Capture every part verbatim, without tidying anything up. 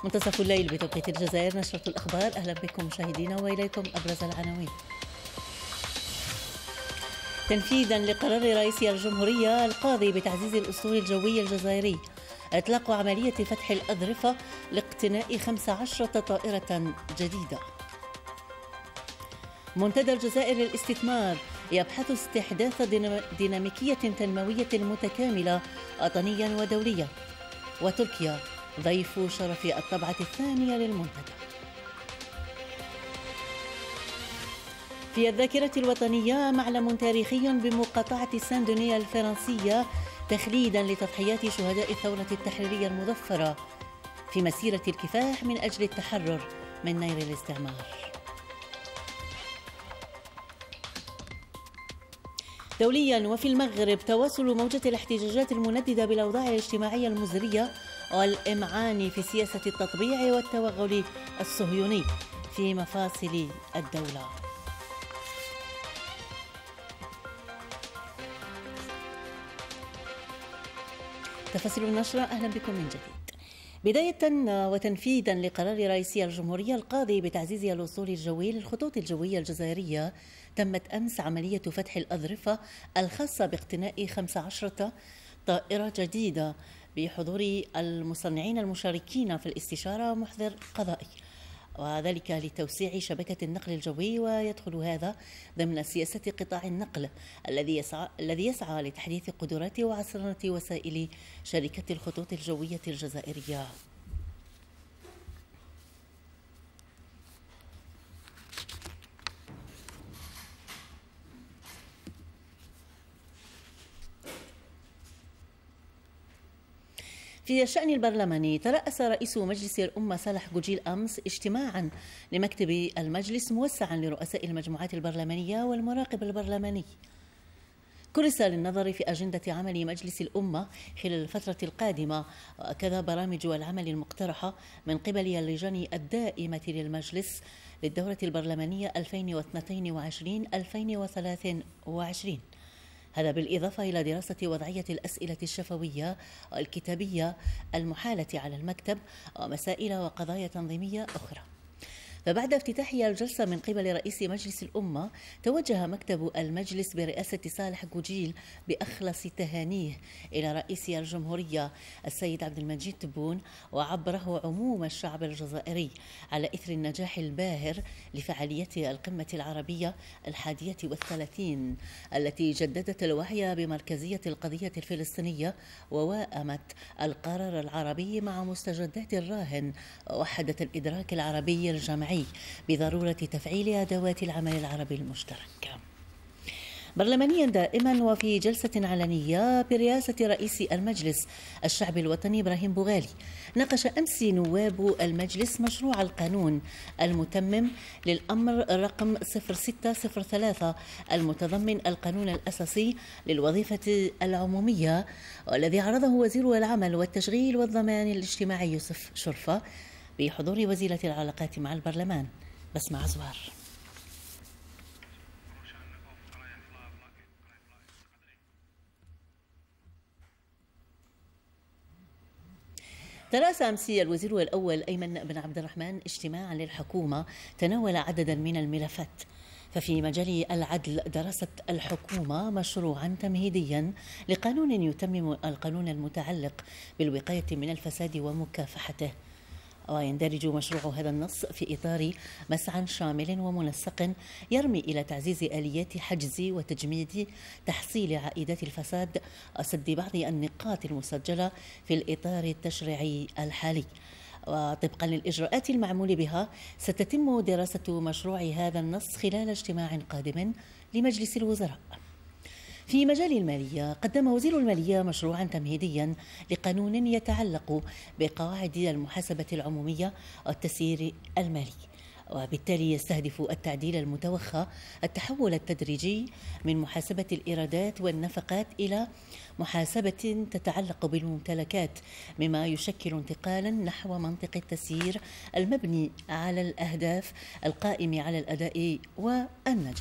منتصف الليل بتوقيت الجزائر، نشرة الأخبار. أهلا بكم مشاهدينا وإليكم أبرز العناوين. تنفيذا لقرار رئيس الجمهورية القاضي بتعزيز الأسطول الجوي الجزائري، إطلاق عملية فتح الأظرفة لاقتناء خمس عشرة طائرة جديدة. منتدى الجزائر للاستثمار يبحث استحداث ديناميكية تنموية متكاملة وطنيا ودوليا. وتركيا ضيف شرف الطبعة الثانية للمنتدى. في الذاكرة الوطنية معلم تاريخي بمقاطعة سان دوني الفرنسية تخليدا لتضحيات شهداء الثورة التحريرية المظفرة في مسيرة الكفاح من أجل التحرر من نير الاستعمار. دوليا وفي المغرب تواصل موجة الاحتجاجات المنددة بالأوضاع الاجتماعية المزرية والإمعان في سياسة التطبيع والتوغل الصهيوني في مفاصل الدولة. تفاصيل النشرة، أهلا بكم من جديد. بداية وتنفيذا لقرار رئيس الجمهورية القاضي بتعزيز الوصول الجوي للخطوط الجوية الجزائرية، تمت أمس عملية فتح الأظرفة الخاصة باقتناء خمس عشرة طائرة جديدة بحضور المصنعين المشاركين في الاستشارة محضر قضائي، وذلك لتوسيع شبكة النقل الجوي. ويدخل هذا ضمن سياسة قطاع النقل الذي يسعى الذي يسعى لتحديث قدرات وعصرنة وسائل شركة الخطوط الجوية الجزائرية. في الشأن البرلماني، ترأس رئيس مجلس الأمة صالح جوجيل أمس اجتماعا لمكتب المجلس موسعا لرؤساء المجموعات البرلمانية والمراقب البرلماني. كرس للنظر في أجندة عمل مجلس الأمة خلال الفترة القادمة، وكذا برامج العمل المقترحة من قبل اللجان الدائمة للمجلس للدورة البرلمانية ألفين واثنين وعشرين ألفين وثلاثة وعشرين. هذا بالإضافة إلى دراسة وضعية الأسئلة الشفوية والكتابية المحالة على المكتب ومسائل وقضايا تنظيمية أخرى. فبعد افتتاح الجلسة من قبل رئيس مجلس الأمة، توجه مكتب المجلس برئاسة صالح جوجيل بأخلص تهانيه إلى رئيس الجمهورية السيد عبد المجيد تبون وعبره عموم الشعب الجزائري على إثر النجاح الباهر لفعالية القمة العربية الحادية والثلاثين التي جددت الوعي بمركزية القضية الفلسطينية وواءمت القرار العربي مع مستجدات الراهن، ووحدت الإدراك العربي الجماعي بضرورة تفعيل أدوات العمل العربي المشترك. برلمانيا دائما وفي جلسة علنية برئاسة رئيس المجلس الشعب الوطني إبراهيم بوغالي، ناقش أمس نواب المجلس مشروع القانون المتمم للأمر رقم صفر ستة صفر ثلاثة المتضمن القانون الأساسي للوظيفة العمومية، والذي عرضه وزير العمل والتشغيل والضمان الاجتماعي يوسف شرفة بحضور وزيرة العلاقات مع البرلمان بسمة عزوار. ترأس أمس الوزير الأول أيمن بن عبد الرحمن اجتماعا للحكومة تناول عددا من الملفات. ففي مجال العدل درست الحكومة مشروعا تمهيديا لقانون يتمم القانون المتعلق بالوقاية من الفساد ومكافحته، ويندرج مشروع هذا النص في إطار مسعى شامل ومنسق يرمي إلى تعزيز آليات حجز وتجميد تحصيل عائدات الفساد وسد بعض النقاط المسجلة في الإطار التشريعي الحالي. وطبقا للإجراءات المعمول بها، ستتم دراسة مشروع هذا النص خلال اجتماع قادم لمجلس الوزراء. في مجال المالية، قدم وزير المالية مشروعا تمهيديا لقانون يتعلق بقواعد المحاسبة العمومية والتسيير المالي، وبالتالي يستهدف التعديل المتوخى التحول التدريجي من محاسبة الإيرادات والنفقات إلى محاسبة تتعلق بالممتلكات، مما يشكل انتقالا نحو منطق التسيير المبني على الأهداف القائم على الأداء والنجاح.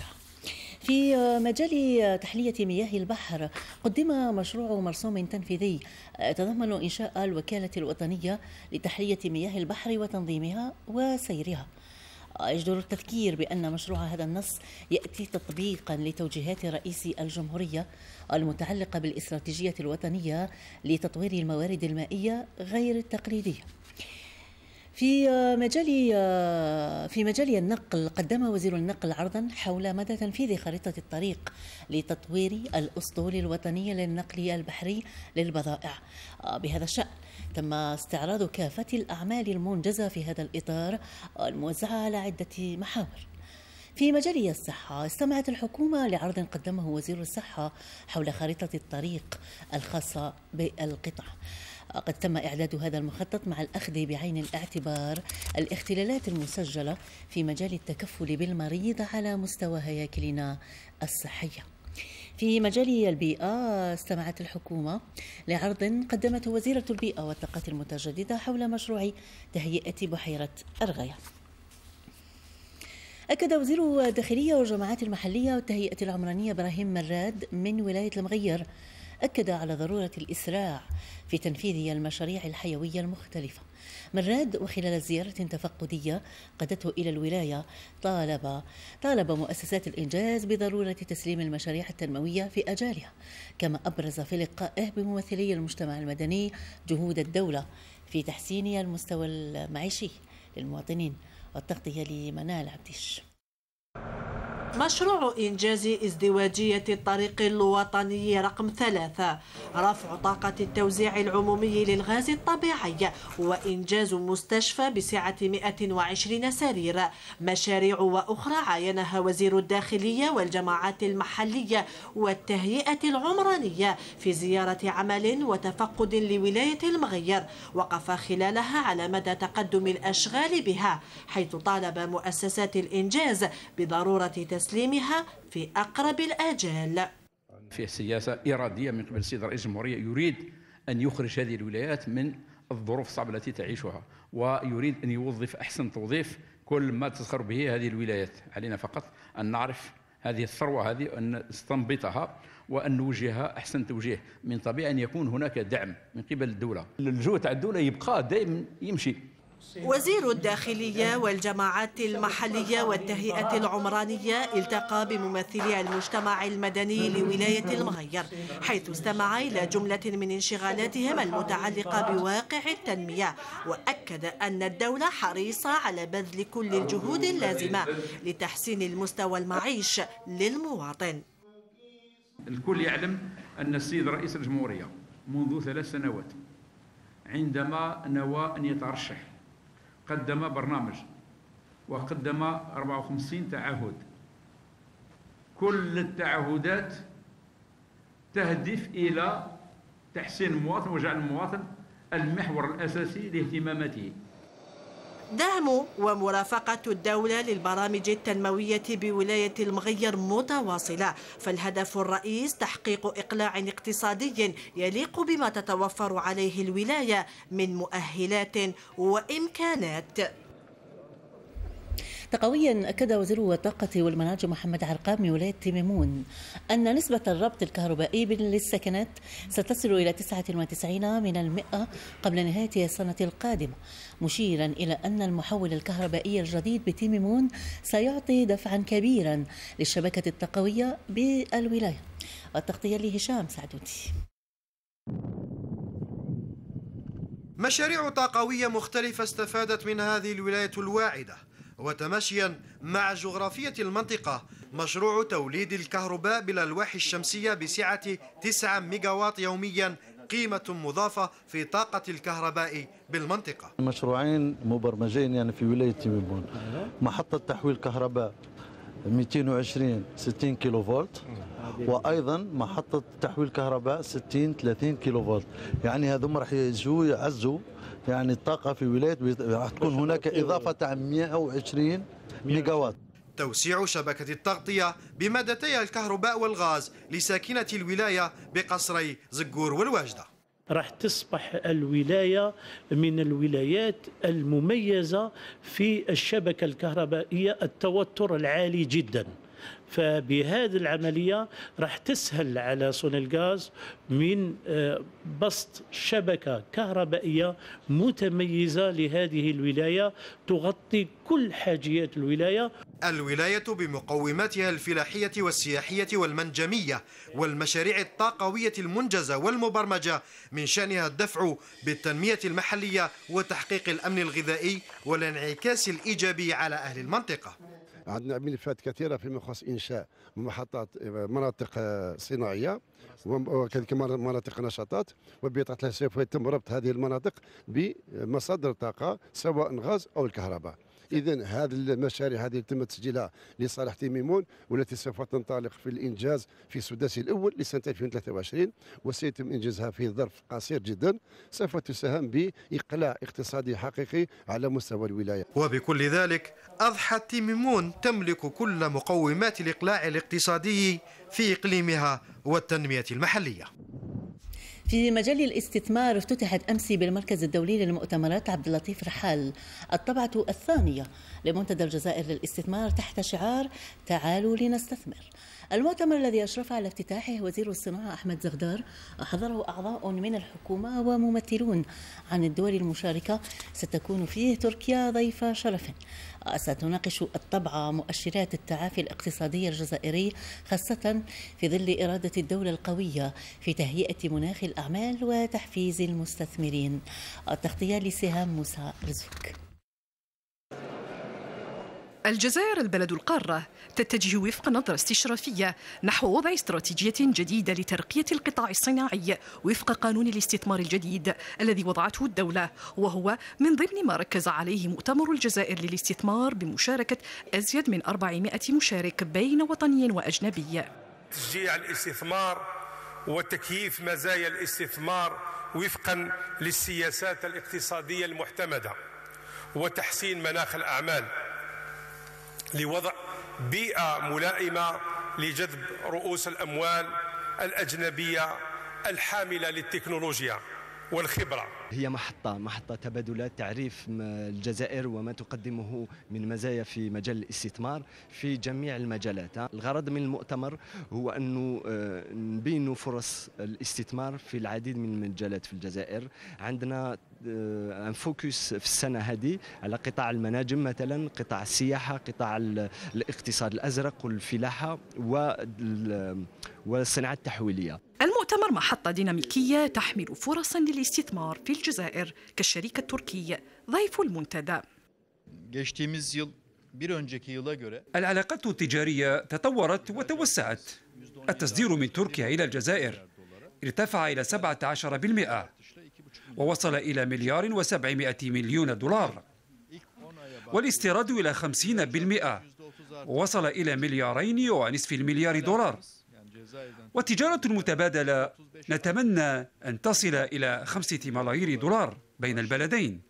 في مجال تحلية مياه البحر قدم مشروع مرسوم تنفيذي يتضمن إنشاء الوكالة الوطنية لتحلية مياه البحر وتنظيمها وسيرها. يجدر التذكير بأن مشروع هذا النص يأتي تطبيقا لتوجيهات رئيس الجمهورية المتعلقة بالاستراتيجية الوطنية لتطوير الموارد المائية غير التقليدية. في مجال في مجال النقل قدم وزير النقل عرضا حول مدى تنفيذ خريطة الطريق لتطوير الأسطول الوطني للنقل البحري للبضائع. بهذا الشأن تم استعراض كافة الأعمال المنجزة في هذا الإطار الموزعة على عدة محاور. في مجال الصحة استمعت الحكومة لعرض قدمه وزير الصحة حول خريطة الطريق الخاصة بالقطاع. قد تم إعداد هذا المخطط مع الأخذ بعين الاعتبار الاختلالات المسجلة في مجال التكفل بالمريض على مستوى هياكلنا الصحية. في مجال البيئة استمعت الحكومة لعرض قدمته وزيرة البيئة والطاقات المتجددة حول مشروع تهيئة بحيرة أرغية. أكد وزير الداخلية والجماعات المحلية والتهيئة العمرانية إبراهيم مراد من ولاية المغير أكد على ضرورة الإسراع في تنفيذ المشاريع الحيوية المختلفة. مراد وخلال زيارة تفقدية قادته إلى الولاية طالب طالب مؤسسات الإنجاز بضرورة تسليم المشاريع التنموية في أجالها، كما أبرز في لقائه بممثلي المجتمع المدني جهود الدولة في تحسين المستوى المعيشي للمواطنين. والتغطية لمنال عبديش. مشروع إنجاز ازدواجية الطريق الوطني رقم ثلاثة، رفع طاقة التوزيع العمومي للغاز الطبيعي وإنجاز مستشفى بسعة مئة وعشرين سرير، مشاريع وأخرى عاينها وزير الداخلية والجماعات المحلية والتهيئة العمرانية في زيارة عمل وتفقد لولاية المغير، وقف خلالها على مدى تقدم الأشغال بها، حيث طالب مؤسسات الإنجاز بضرورة تسليمها في أقرب الآجال. في سياسة إرادية من قبل السيد رئيس الجمهورية يريد أن يخرج هذه الولايات من الظروف الصعبة التي تعيشها، ويريد أن يوظف أحسن توظيف كل ما تزخر به هذه الولايات. علينا فقط أن نعرف هذه الثروة هذه، أن نستنبطها وأن نوجهها أحسن توجيه. من طبيعي أن يكون هناك دعم من قبل الدولة، الجهد تاع الدولة يبقى دائما يمشي. وزير الداخلية والجماعات المحلية والتهيئة العمرانية التقى بممثلي المجتمع المدني لولاية المغير، حيث استمع إلى جملة من انشغالاتهم المتعلقة بواقع التنمية، وأكد أن الدولة حريصة على بذل كل الجهود اللازمة لتحسين المستوى المعيش للمواطن. الكل يعلم أن السيد رئيس الجمهورية منذ ثلاث سنوات عندما نوى أن يترشح قدم برنامج وقدم أربعة وخمسين تعهد. كل التعهدات تهدف إلى تحسين المواطن وجعل المواطن المحور الأساسي لاهتماماته. دعم ومرافقة الدولة للبرامج التنموية بولاية المغير متواصلة، فالهدف الرئيس تحقيق إقلاع اقتصادي يليق بما تتوفر عليه الولاية من مؤهلات وإمكانات. تقويا أكد وزير الطاقة والمناجم محمد عرقاب من ولاية تيميمون أن نسبة الربط الكهربائي للسكنات ستصل إلى تسعة وتسعين من المئة قبل نهاية السنة القادمة، مشيرا إلى أن المحول الكهربائي الجديد بتيميمون سيعطي دفعا كبيرا للشبكة التقوية بالولاية. التغطية لهشام سعدودي. مشاريع طاقوية مختلفة استفادت من هذه الولاية الواعدة، وتماشيا مع جغرافية المنطقة مشروع توليد الكهرباء بالألواح الشمسية بسعة تسعة ميجاوات يوميا قيمة مضافة في طاقة الكهرباء بالمنطقة. مشروعين مبرمجين يعني في ولاية تيميمون، محطة تحويل كهرباء مئتين وعشرين ستين كيلو فولت، وايضا محطه تحويل كهرباء ستين ثلاثين كيلو فولت. يعني هذوم راح يجوا يعزوا يعني الطاقه في ولايه، راح تكون هناك اضافه تاع مئة وعشرين ميجا وات. توسيع شبكه التغطيه بمادتي الكهرباء والغاز لساكنه الولايه بقصري زقور والواجده. راح تصبح الولاية من الولايات المميزة في الشبكة الكهربائية، التوتر العالي جدا. فبهذه العملية راح تسهل على سونيلغاز من بسط شبكة كهربائية متميزة لهذه الولاية تغطي كل حاجيات الولاية. الولاية بمقوماتها الفلاحية والسياحية والمنجمية والمشاريع الطاقوية المنجزة والمبرمجة من شأنها الدفع بالتنمية المحلية وتحقيق الأمن الغذائي والانعكاس الإيجابي على أهل المنطقة. عندنا ملفات كثيرة فيما يخص إنشاء محطات مناطق صناعية وكذلك مناطق نشاطات، وبطبيعة الحال سوف يتم ربط هذه المناطق بمصادر طاقة سواء غاز أو الكهرباء. إذن هذه المشاريع هذه تم تسجيلها لصالح تيميمون والتي سوف تنطلق في الإنجاز في السداسي الأول لسنة ألفين وثلاثة وعشرين، وسيتم إنجازها في ظرف قصير جدا سوف تساهم بإقلاع اقتصادي حقيقي على مستوى الولاية. وبكل ذلك أضحت تيميمون تملك كل مقومات الإقلاع الاقتصادي في إقليمها والتنمية المحلية. في مجال الاستثمار افتتحت أمس بالمركز الدولي للمؤتمرات عبد اللطيف رحال الطبعة الثانية لمنتدى الجزائر للاستثمار تحت شعار تعالوا لنستثمر. المؤتمر الذي أشرف على افتتاحه وزير الصناعة أحمد زغدار حضره أعضاء من الحكومة وممثلون عن الدول المشاركة. ستكون فيه تركيا ضيف شرف. ستناقش الطبعة مؤشرات التعافي الاقتصادي الجزائري خاصة في ظل إرادة الدولة القوية في تهيئة مناخ الأعمال وتحفيز المستثمرين. التغطية لسهام موسى رزق. الجزائر البلد القارة تتجه وفق نظرة استشرافية نحو وضع استراتيجية جديدة لترقية القطاع الصناعي وفق قانون الاستثمار الجديد الذي وضعته الدولة، وهو من ضمن ما ركز عليه مؤتمر الجزائر للاستثمار بمشاركة أزيد من أربعمائة مشارك بين وطني وأجنبي. تشجيع الاستثمار وتكييف مزايا الاستثمار وفقا للسياسات الاقتصادية المعتمدة وتحسين مناخ الأعمال لوضع بيئة ملائمة لجذب رؤوس الأموال الأجنبية الحاملة للتكنولوجيا والخبرة. هي محطة محطة تبادلات تعريف الجزائر وما تقدمه من مزايا في مجال الاستثمار في جميع المجالات. الغرض من المؤتمر هو أنه نبين فرص الاستثمار في العديد من المجالات في الجزائر. عندنا انفوكس في السنة هذه على قطاع المناجم مثلا، قطاع السياحة، قطاع الاقتصاد الأزرق والفلاحة والصناعة التحويلية. المؤتمر محطة ديناميكية تحمل فرصا للاستثمار في الجزائر كالشريك التركي ضيف المنتدى. العلاقات التجارية تطورت وتوسعت. التصدير من تركيا إلى الجزائر ارتفع إلى سبعة عشر بالمئة ووصل إلى مليار وسبعمائة مليون دولار، والاستيراد إلى خمسين بالمئة ووصل إلى مليارين ونصف المليار دولار. والتجارة المتبادلة نتمنى أن تصل إلى خمسة ملايير دولار بين البلدين.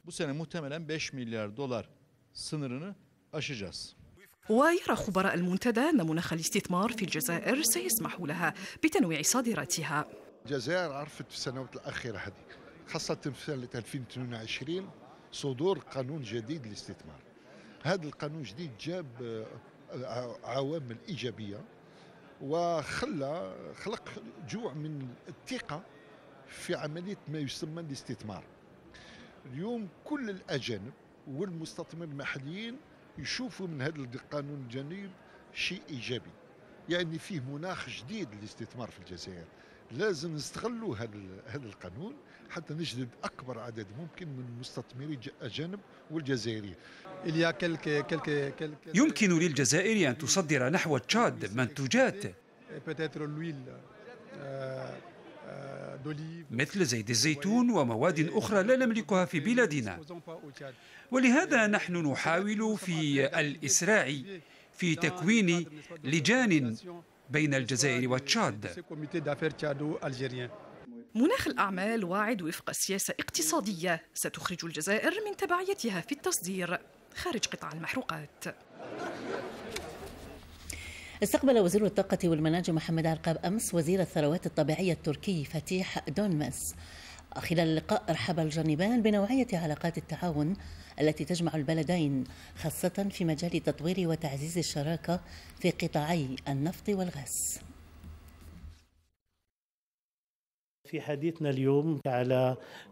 ويرى خبراء المنتدى أن مناخ الاستثمار في الجزائر سيسمح لها بتنويع صادراتها. الجزائر عرفت في السنوات الأخيرة هذه خاصة في سنة ألفين واثنين وعشرين صدور قانون جديد للاستثمار. هذا القانون الجديد جاب عوامل إيجابية وخلى خلق جوع من الثقة في عملية ما يسمى الاستثمار. اليوم كل الأجانب والمستثمرين المحليين يشوفوا من هذا القانون الجديد شيء إيجابي، يعني فيه مناخ جديد للاستثمار في الجزائر. لازم نستغلوا هذا هذا القانون حتى نجذب أكبر عدد ممكن من المستثمرين الأجانب والجزائريين. يمكن للجزائر أن تصدر نحو تشاد منتوجات مثل زيت الزيتون ومواد أخرى لا نملكها في بلادنا، ولهذا نحن نحاول في الإسراع في تكوين لجان بين الجزائر وتشاد. مناخ الأعمال واعد وفق سياسة اقتصادية ستخرج الجزائر من تبعيتها في التصدير خارج قطاع المحروقات. استقبل وزير الطاقة والمناجم محمد عرقاب أمس وزير الثروات الطبيعية التركي فتيح دونمس. خلال اللقاء رحب الجانبان بنوعية علاقات التعاون التي تجمع البلدين، خاصة في مجال تطوير وتعزيز الشراكة في قطاعي النفط والغاز. في حديثنا اليوم على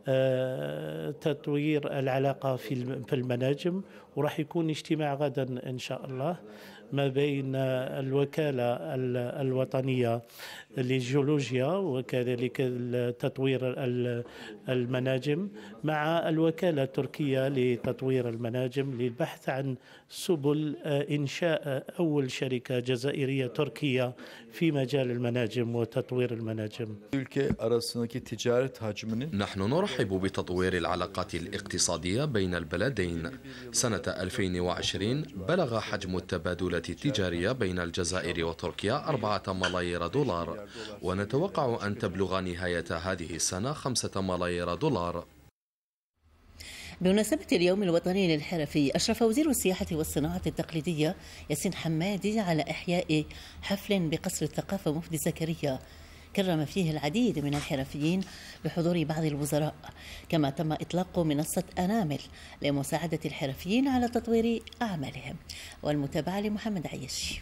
تطوير العلاقة في المناجم، وراح يكون اجتماع غدا إن شاء الله ما بين الوكالة الوطنية للجيولوجيا وكذلك تطوير المناجم مع الوكالة التركية لتطوير المناجم للبحث عن سبل إنشاء أول شركة جزائرية تركية في مجال المناجم وتطوير المناجم. نحن نرحب بتطوير العلاقات الاقتصادية بين البلدين. سنة ألفين وعشرين بلغ حجم التبادلات التجارية بين الجزائر وتركيا أربعة ملايير دولار، ونتوقع أن تبلغ نهاية هذه السنة خمسة ملايير دولار. بمناسبة اليوم الوطني للحرفي، أشرف وزير السياحة والصناعة التقليدية ياسين حمادي على إحياء حفل بقصر الثقافة مفدي زكريا كرم فيه العديد من الحرفيين بحضور بعض الوزراء، كما تم إطلاق منصة أنامل لمساعدة الحرفيين على تطوير أعمالهم. والمتابعة لمحمد عيشي.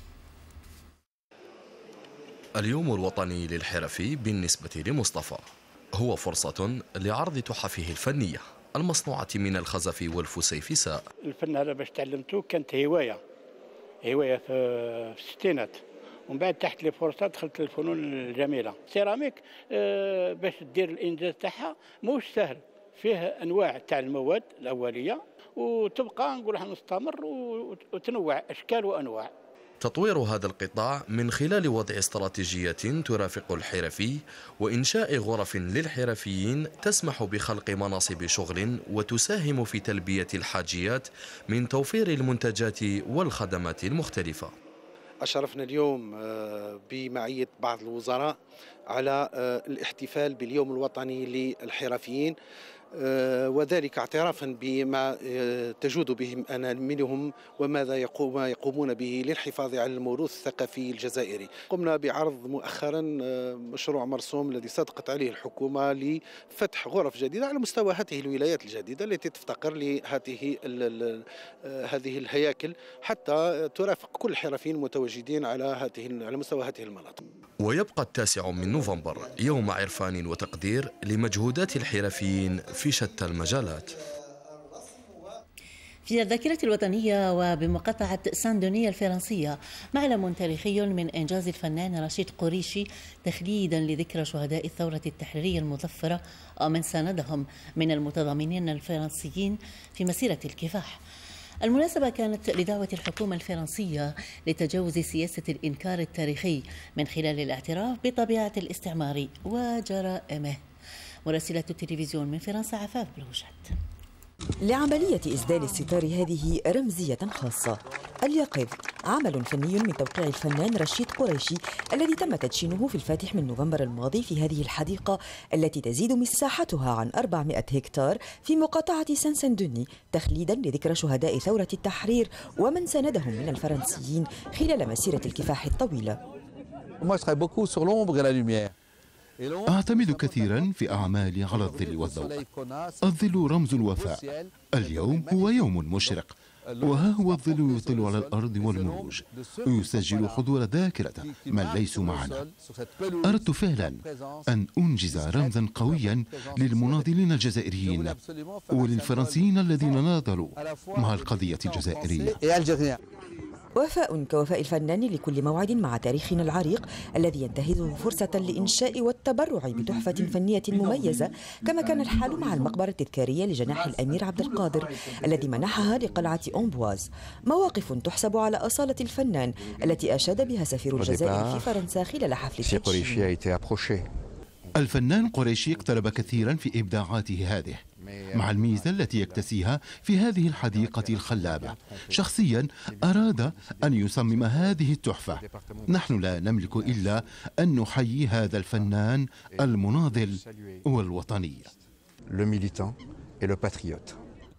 اليوم الوطني للحرفي بالنسبة لمصطفى هو فرصة لعرض تحفه الفنية المصنوعة من الخزف والفسيفساء. الفن هذا باش تعلمته كانت هواية هواية في الستينات، ومن بعد تحت لي فرصة دخلت للفنون الجميلة. سيراميك آه باش تدير الإنجاز تاعها موش سهل، فيه أنواع تاع المواد الأولية وتبقى نقول نستمر وتنوع أشكال وأنواع. تطوير هذا القطاع من خلال وضع استراتيجية ترافق الحرفي وإنشاء غرف للحرفيين تسمح بخلق مناصب شغل وتساهم في تلبية الحاجيات من توفير المنتجات والخدمات المختلفة. أشرفنا اليوم بمعية بعض الوزراء على الاحتفال باليوم الوطني للحرفيين، وذلك اعترافا بما تجود به منهم وماذا يقومون به للحفاظ على الموروث الثقافي الجزائري. قمنا بعرض مؤخرا مشروع مرسوم الذي صدقت عليه الحكومة لفتح غرف جديدة على مستوى هذه الولايات الجديدة التي تفتقر لهذه هذه الهياكل حتى ترافق كل الحرفيين المتواجدين على هذه على مستوى هذه المناطق. ويبقى التاسع من نوفمبر يوم عرفان وتقدير لمجهودات الحرفيين في شتى المجالات. في الذاكرة الوطنية وبمقاطعة سان دوني الفرنسية معلم تاريخي من إنجاز الفنان رشيد قريشي تخليدا لذكرى شهداء الثورة التحريرية المظفرة ومن ساندهم من المتضامنين الفرنسيين في مسيرة الكفاح. المناسبة كانت لدعوة الحكومة الفرنسية لتجاوز سياسة الإنكار التاريخي من خلال الاعتراف بطبيعة الاستعمار وجرائمه. مراسلة التلفزيون من فرنسا عفاف بلوجات. لعملية إسدال الستار هذه رمزية خاصة. اليقظ عمل فني من توقيع الفنان رشيد قريشي الذي تم تدشينه في الفاتح من نوفمبر الماضي في هذه الحديقة التي تزيد مساحتها عن أربعمائة هكتار في مقاطعة سان سان دوني تخليدا لذكرى شهداء ثورة التحرير ومن ساندهم من الفرنسيين خلال مسيرة الكفاح الطويلة. أعتمد كثيرا في أعمالي على الظل والضوء. الظل رمز الوفاء. اليوم هو يوم مشرق، وها هو الظل يطل على الأرض والموج يسجل حضور ذاكرة من ليسوا معنا. أردت فعلا أن أنجز رمزا قويا للمناضلين الجزائريين وللفرنسيين الذين ناضلوا مع القضية الجزائرية. وفاء كوفاء الفنان لكل موعد مع تاريخنا العريق الذي ينتهزه فرصة لإنشاء والتبرع بتحفة فنية مميزة، كما كان الحال مع المقبرة التذكارية لجناح الأمير عبد القادر الذي منحها لقلعة أمبواز. مواقف تحسب على أصالة الفنان التي أشاد بها سفير الجزائر في فرنسا خلال حفل التدشين. الفنان قريشي اقترب كثيرا في إبداعاته هذه مع الميزة التي يكتسيها في هذه الحديقة الخلابة. شخصيا أراد أن يصمم هذه التحفة. نحن لا نملك إلا أن نحيي هذا الفنان المناضل والوطني.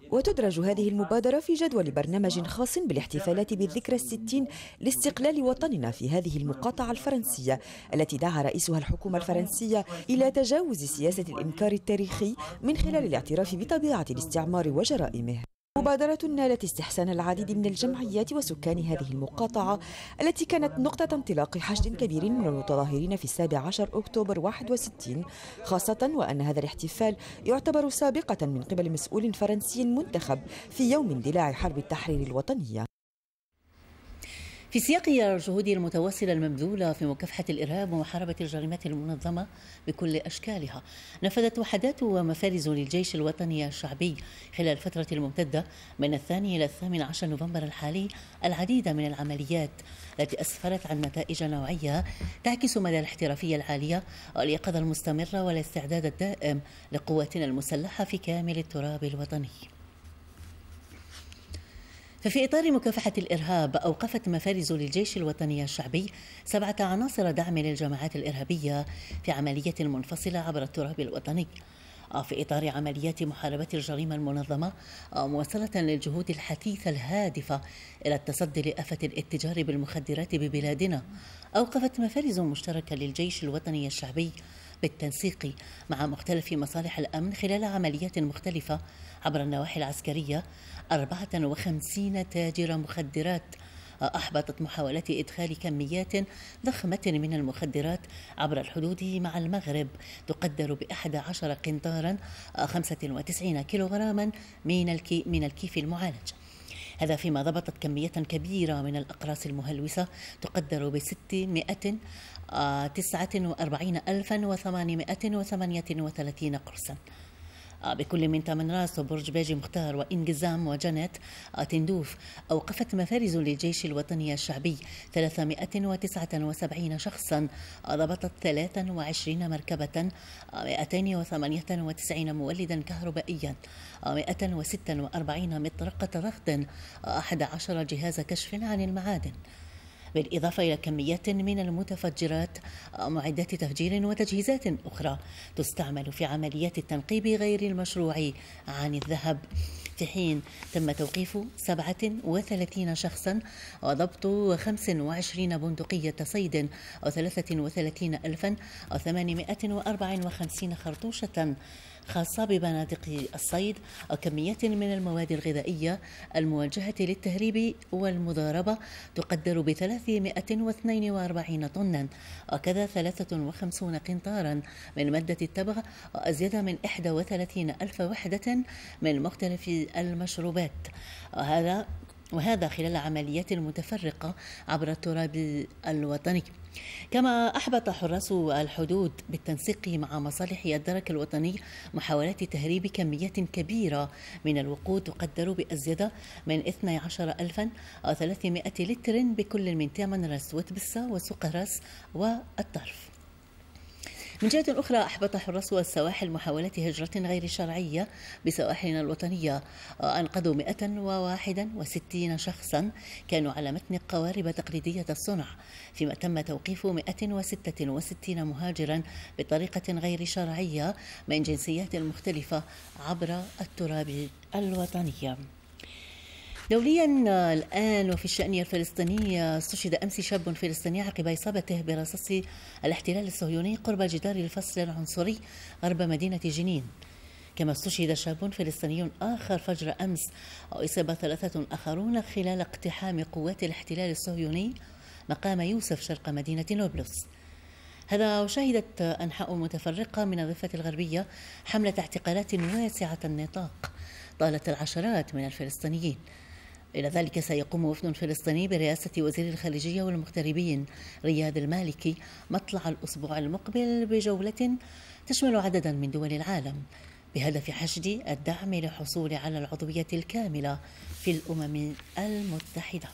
وتدرج هذه المبادرة في جدول برنامج خاص بالاحتفالات بالذكرى الستين لاستقلال وطننا في هذه المقاطعة الفرنسية التي دعا رئيسها الحكومة الفرنسية إلى تجاوز سياسة الإنكار التاريخي من خلال الاعتراف بطبيعة الاستعمار وجرائمه. مبادرة نالت استحسان العديد من الجمعيات وسكان هذه المقاطعة التي كانت نقطة انطلاق حشد كبير من المتظاهرين في السابع عشر أكتوبر واحد وستين، خاصة وأن هذا الاحتفال يعتبر سابقة من قبل مسؤول فرنسي منتخب في يوم اندلاع حرب التحرير الوطنية. في سياق الجهود المتواصلة المبذولة في مكافحة الإرهاب ومحاربة الجريمات المنظمة بكل أشكالها، نفذت وحدات ومفارز للجيش الوطني الشعبي خلال الفترة الممتدة من الثاني إلى الثامن عشر نوفمبر الحالي العديد من العمليات التي أسفرت عن نتائج نوعية تعكس مدى الاحترافية العالية واليقظة المستمرة والاستعداد الدائم لقواتنا المسلحة في كامل التراب الوطني. ففي إطار مكافحة الإرهاب أوقفت مفارز للجيش الوطني الشعبي سبعة عناصر دعم للجماعات الإرهابية في عملية منفصلة عبر التراب الوطني في إطار عمليات محاربة الجريمة المنظمة موصلة للجهود الحثيثة الهادفة إلى التصدي لآفة الاتجار بالمخدرات ببلادنا. أوقفت مفارز مشتركة للجيش الوطني الشعبي بالتنسيق مع مختلف مصالح الأمن خلال عمليات مختلفة عبر النواحي العسكرية أربعة وخمسين تاجر مخدرات أحبطت محاولة إدخال كميات ضخمة من المخدرات عبر الحدود مع المغرب تقدر بأحد عشر قنطارا خمسة وتسعين كيلوغراما من الكي من الكيف المعالج. هذا فيما ضبطت كمية كبيرة من الأقراص المهلوسة تقدر بستمائة وتسعة وأربعين ألفا وثمانمائة وثمانية وثلاثين قرصا بكل من تمنراس وبرج باجي مختار وإنجزام وجنت تندوف. أوقفت مفارز للجيش الوطني الشعبي ثلاثمائة وتسعة وسبعين شخصا، ضبطت ثلاثة وعشرين مركبة، مائتين وثمانية وتسعين مولدا كهربائيا، مائة وستة وأربعين مطرقة ضغط، أحد عشر جهاز كشف عن المعادن، بالإضافة إلى كميات من المتفجرات، معدات تفجير وتجهيزات أخرى تستعمل في عمليات التنقيب غير المشروع عن الذهب، في حين تم توقيف سبعة وثلاثين شخصا وضبط خمس وعشرين بندقية صيد وثلاثة وثلاثين ألفا وثمانمائة وأربعة وخمسين خرطوشة خاصة ببنادق الصيد وكميات من المواد الغذائية الموجهة للتهريب والمضاربة تقدر بثلاثمائة واثنين وأربعين طنا، وكذا ثلاثة وخمسين قنطارا من مادة التبغ وأزيد من إحدى وثلاثين ألف وحدة من مختلف المشروبات، وهذا وهذا خلال عمليات متفرقة عبر التراب الوطني. كما أحبط حراس الحدود بالتنسيق مع مصالح الدرك الوطني محاولات تهريب كميات كبيرة من الوقود تقدر بأزيد من اثني عشر ألفا وثلاثمائة لتر بكل من تمنراس وتبسة وسقراس والطرف. من جهة أخرى أحبط حراس السواحل محاولات هجرة غير شرعية بسواحلنا الوطنية، أنقذوا مئة وواحد وستين شخصا كانوا على متن قوارب تقليدية الصنع، فيما تم توقيف مئة وستة وستين مهاجرا بطريقة غير شرعية من جنسيات مختلفة عبر التراب الوطني. دوليا الآن وفي الشأن الفلسطيني، استشهد أمس شاب فلسطيني عقب إصابته برصاص الاحتلال الصهيوني قرب جدار الفصل العنصري غرب مدينة جنين. كما استشهد شاب فلسطيني آخر فجر أمس وإصاب ثلاثة آخرون خلال اقتحام قوات الاحتلال الصهيوني مقام يوسف شرق مدينة نابلس. هذا وشهدت أنحاء متفرقة من الضفة الغربية حملة اعتقالات واسعة النطاق طالت العشرات من الفلسطينيين. إلى ذلك سيقوم وفد فلسطيني برئاسة وزير الخارجية والمغتربين رياض المالكي مطلع الأسبوع المقبل بجولة تشمل عددا من دول العالم بهدف حشد الدعم للحصول على العضوية الكاملة في الأمم المتحدة.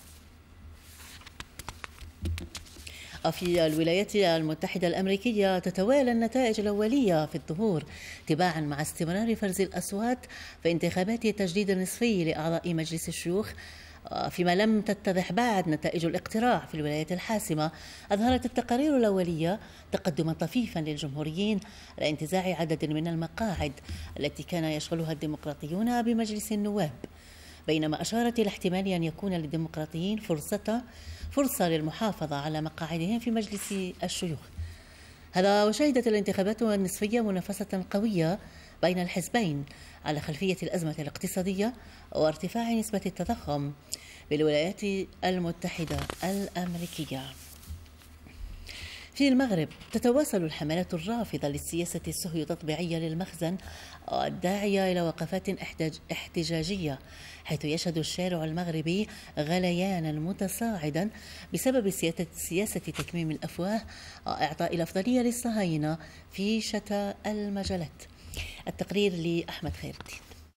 في الولايات المتحدة الأمريكية تتوالى النتائج الأولية في الظهور تباعا مع استمرار فرز الأصوات في انتخابات التجديد النصفي لأعضاء مجلس الشيوخ فيما لم تتضح بعد نتائج الاقتراع في الولايات الحاسمة، أظهرت التقارير الأولية تقدما طفيفا للجمهوريين على انتزاع عدد من المقاعد التي كان يشغلها الديمقراطيون بمجلس النواب، بينما أشارت إلى احتمال أن يكون للديمقراطيين فرصة فرصة للمحافظة على مقاعدهم في مجلس الشيوخ. هذا وشهدت الانتخابات النصفية منافسة قوية بين الحزبين على خلفية الأزمة الاقتصادية وارتفاع نسبة التضخم بالولايات المتحدة الأمريكية. في المغرب تتواصل الحملات الرافضة للسياسة السهيو تطبيعية للمخزن والداعية إلى وقفات احتجاجية، حيث يشهد الشارع المغربي غليانا متصاعدا بسبب سياسة تكميم الأفواه وإعطاء الأفضلية للصهاينة في شتى المجالات. التقرير لأحمد خير الدين.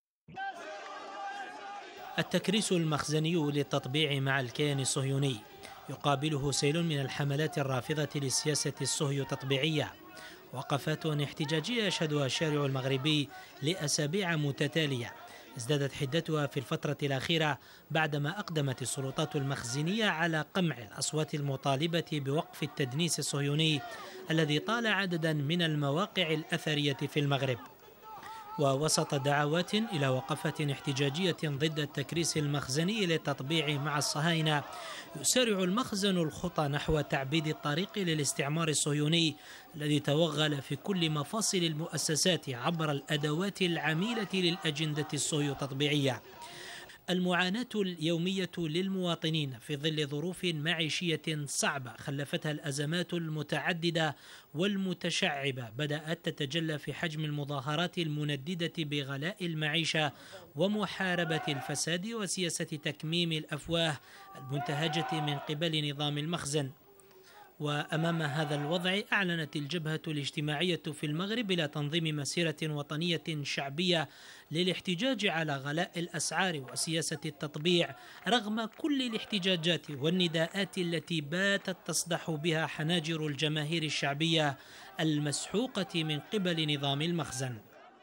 التكريس المخزني للتطبيع مع الكيان الصهيوني يقابله سيل من الحملات الرافضة للسياسة الصهيو تطبيعية، وقفات احتجاجية يشهدها الشارع المغربي لأسابيع متتالية ازدادت حدتها في الفترة الأخيرة بعدما أقدمت السلطات المخزنية على قمع الأصوات المطالبة بوقف التدنيس الصهيوني الذي طال عددا من المواقع الأثرية في المغرب. ووسط دعوات إلى وقفة احتجاجية ضد التكريس المخزني للتطبيع مع الصهاينة، يسارع المخزن الخطى نحو تعبيد الطريق للاستعمار الصهيوني الذي توغل في كل مفاصل المؤسسات عبر الأدوات العميلة للأجندة الصهيو تطبيعية. المعاناة اليومية للمواطنين في ظل ظروف معيشية صعبة خلفتها الأزمات المتعددة والمتشعبة بدأت تتجلى في حجم المظاهرات المنددة بغلاء المعيشة ومحاربة الفساد وسياسة تكميم الأفواه المنتهجة من قبل نظام المخزن. وأمام هذا الوضع أعلنت الجبهة الاجتماعية في المغرب إلى تنظيم مسيرة وطنية شعبية للاحتجاج على غلاء الأسعار وسياسة التطبيع رغم كل الاحتجاجات والنداءات التي باتت تصدح بها حناجر الجماهير الشعبية المسحوقة من قبل نظام المخزن.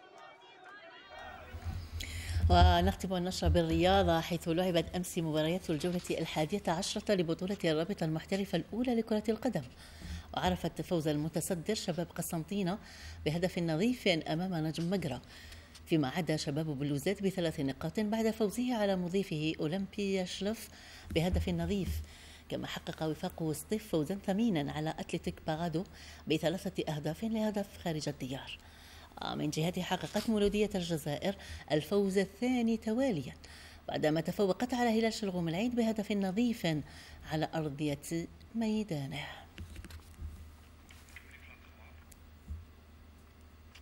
ونختم النشرة بالرياضة، حيث لعبت أمس مباريات الجولة الحادية عشرة لبطولة الرابطة المحترفة الأولى لكرة القدم، وعرفت فوز المتصدر شباب قسنطينة بهدف نظيف أمام نجم مجرى، فيما عدا شباب بلوزات بثلاث نقاط بعد فوزه على مضيفه أولمبيا شلف بهدف نظيف. كما حقق وفاق وسطيف فوزا ثمينا على أتلتيك باغادو بثلاثة أهداف لهدف خارج الديار. من جهته حققت مولودية الجزائر الفوز الثاني تواليا بعدما تفوقت على هلال شلغوم العيد بهدف نظيف على أرضية ميدانه.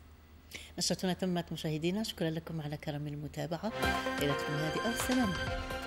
نشرتنا تمت مشاهدينا، شكرا لكم على كرم المتابعة، ليلتكم هادئة والسلام.